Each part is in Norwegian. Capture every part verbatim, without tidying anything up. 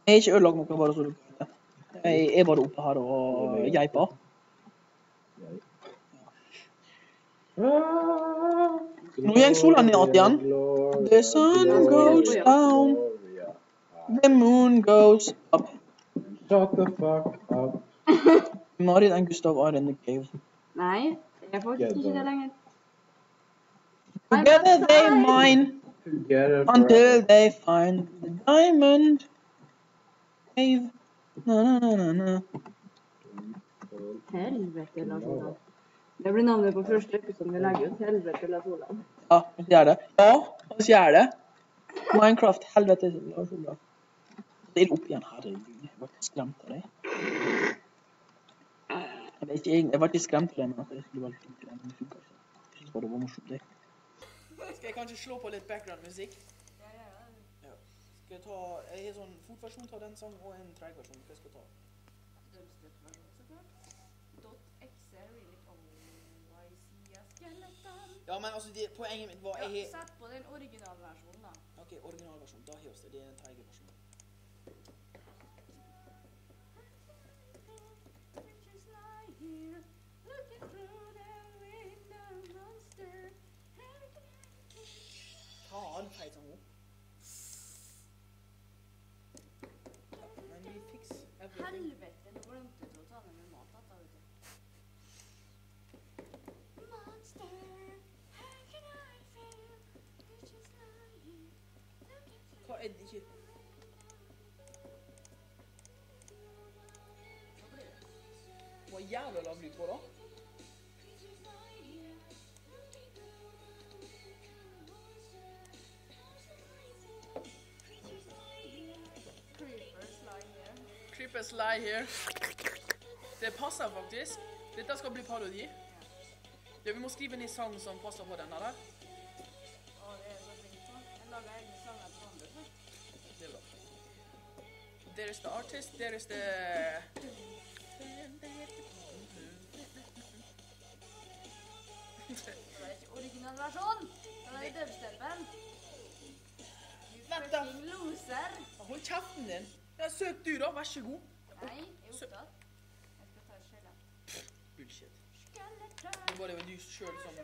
Jeg har ikke ødelagt noe, bare så du vet det. Jeg er bare oppe her og geiper. Nå gjeng sola ned igjen. The sun goes down. The moon goes up. Shut the fuck up. Marit and Gustav are in the cave. Nei, jeg er faktisk ikke det lenger. Together they mine until they find the diamond cave. Na na na na na. Helvete, Lars Olav. Det blir navnet på første episode vi legger ut. Helvete, Lars Olav. Ja, vi gjør det. Ja, vi gjør det. Minecraft, helvete, Lars Olav. Det er opp igjen, herregud. Jeg var ikke skremt av deg. Jeg vet ikke, jeg var ikke skremt av deg, men at jeg skulle være litt fint til det. Men det funker ikke. Jeg synes bare det var morsomt, det. Skal jeg kanskje slå på litt background-musikk? Ja, ja, ja. Skal jeg ta, jeg har sånn fotversjon av den sangen og en treg-versjon. Hva skal jeg ta? Dubstep-versjon, så klart. .exe really always see a skeleton. Ja, men altså, det, poenget mitt var, jeg Ja, har... sett på den originalversjonen da. Ok, originalversjon, da har vi oss det. Det er en treg-versjon. Han feit som hun. Ja, men vi fiks everything. Helvete, nå glemte du å ta med med mat, da, vet du. Monster, how can I feel? It's just lying. Hva er det ikke? Hva jævla lag lyd på da? Creepers lie here. Det passer faktisk. Dette skal bli parodi. Ja, vi må skrive ned sang som passer på denne der. Å, det er så fint sånn. Jeg lager egne sanger på andre først. Det er bra. There is the artist, there is the... Det var ikke originalversjon. Det var i dubstepen. You Vent da. fucking loser. Hold kjeften din. Ja, søk du da, vær så god. Nei, jeg er opptatt. Jeg skal ta skjella. Bullshit. Nå var det jo du selv som...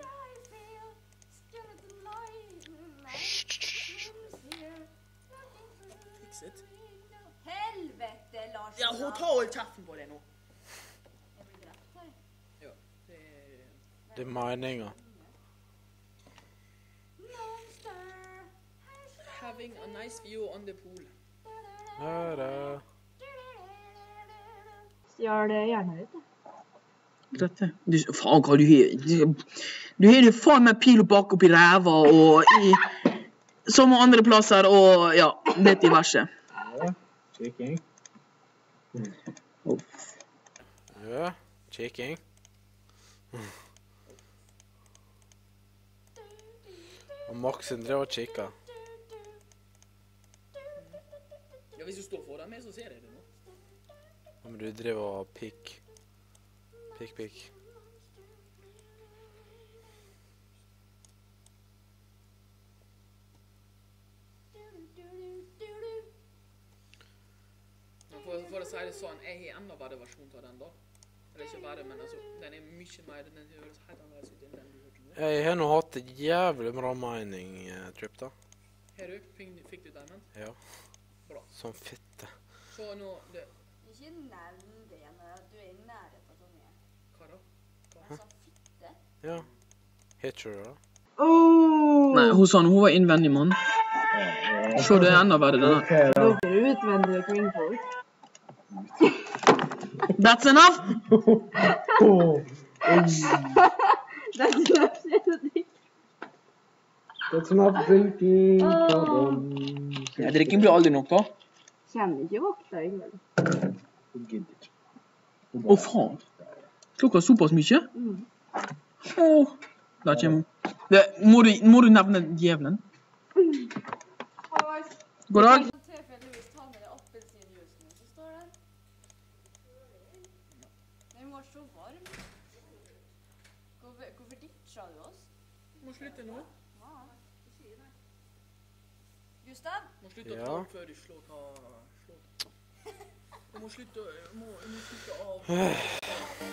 Fix it. Helvete, Lars. Ja, hun tar hold kjeften på deg nå. Jeg blir drept her. Ja, det er... Det er meninga. Having a nice view on the pool. Da-da. Stjal det hjernen ditt, da. Dette? Du, faen hva du har. Du, du har jo faen meg pil og bak opp i ræva og i... Som andre plasser og ja, det diverse. Ja, kikking. Ja, kikking. Og Maxen drev og kikka. Ja, hvis du står foran meg, så ser jeg det nå. Ja, men du drev og pikk. Pikk, pikk. For, for å si det sånn, jeg har enda verre versjon av den da. Eller ikke verre, men altså, den er mye mer, den høres helt annerledes ut enn den du hørte nå. Jeg har nå hatt et jævlig bra mining-trip da. Her du, fikk, fikk du diamond? Ja. Bra. Som fitte. Så nå, det... Ikke nevn det når du er i nærheten av sånne. Hva da? Jeg sa fitte. Ja. Heter du da? Nei, hun sa hun var innvendig mann. Så det er enda verre den her. Dere er utvendige kvinnfolk. That's enough! That's enough, Fredrik. That's enough drinking. Jeg drikker blir aldri nok da. Kjenner ikke vokta i kveld. Å faen. Klokka er såpass mye? Mm. Åh. Der kommer hun. Det, må, du, må du nevne djevelen? God dag. Tilfeldigvis ta med det appelsinjuicen som står der. Den var så varm. Hvorfor, hvorfor ditcha du oss? Må slutte nå. Ja. Gustav? Må slutte å Ja. ta opp før du slår ta... Slå. Du må slutte, du må, du må slutte av...